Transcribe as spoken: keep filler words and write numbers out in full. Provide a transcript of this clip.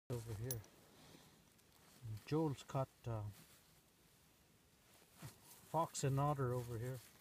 over here. Joel's caught uh, fox and otter over here.